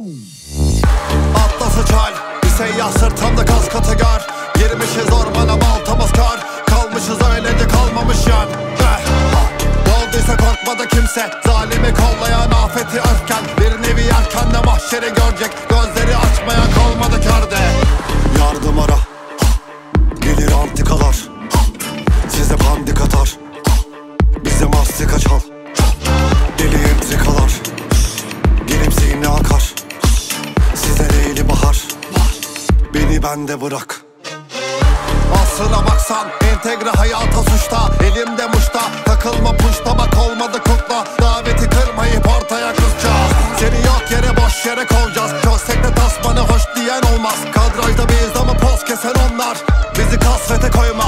Atlası çal, bir seyyah sırtımda kaskatı gör. Girmişiz ormana baltamız kar. Kalmışız öylece kalmamış yan. Olduysa korkmadı kimse, zalimi kollayan afeti örken. Bir nevi yerken de mahşeri görecek, gözleri açmaya kalmadı kârde. Yardım ara, gelir antikalar, size pandik atar, bize mastika çal. Deli entrikalar, gelip zihni akar, size leyli bahar, beni bende bırak. Aslına baksan entegre hayata suçta, elimde muşta, takılma puşta, bak olmadı kutla. Daveti kırmayıp ortaya kızacağız, seni yok yere boş yere kovacağız. Çözsek de tasmanı hoş diyen olmaz, kadrajda biz ama poz kesen onlar. Bizi kasvete koyma.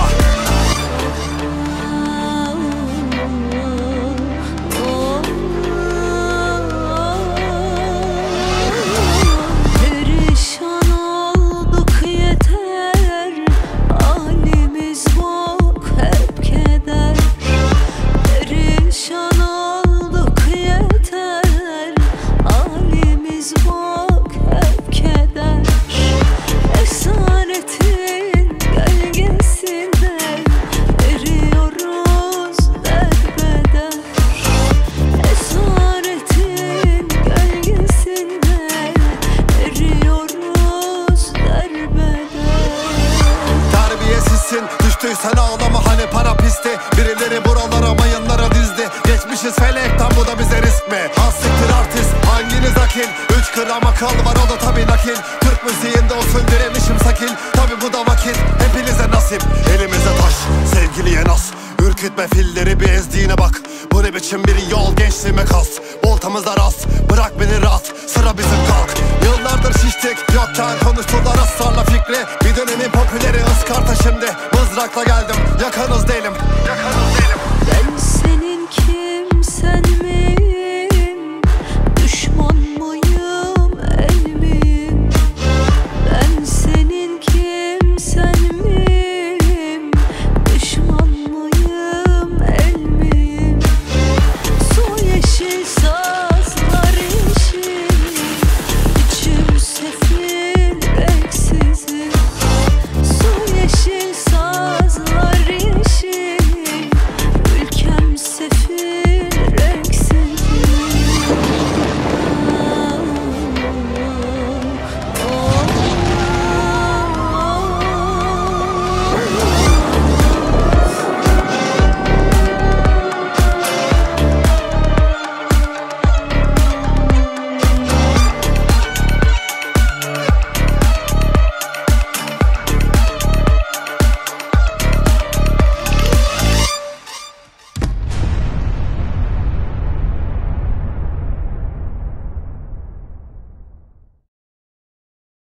Düştüysen ağlama, hani para pisti. Birileri buralara mayınlara dizdi. Geçmişiz felekten, bu da bize risk mi? Hassiktir artist, hanginiz akil? 3 gram akıl var, o da tabi nakil. Türk müziğinde usul direnişim sakil. Tabi bu da vakit, hepinize nasip. Elimize taş, sevgiliye nas. Ürkütme filleri, bir ezdiğine bak. Bu ne biçim bir yol, gençliğime kas. Voltamızda rast, bırak beni rahat. Sıra bizim, kalk. Yıllardır şiştik, yokken konuştular ısrarla fikri. Bir dönemin popüleri ıskarta şimdi. Mızrakla geldim, yakanız değilim.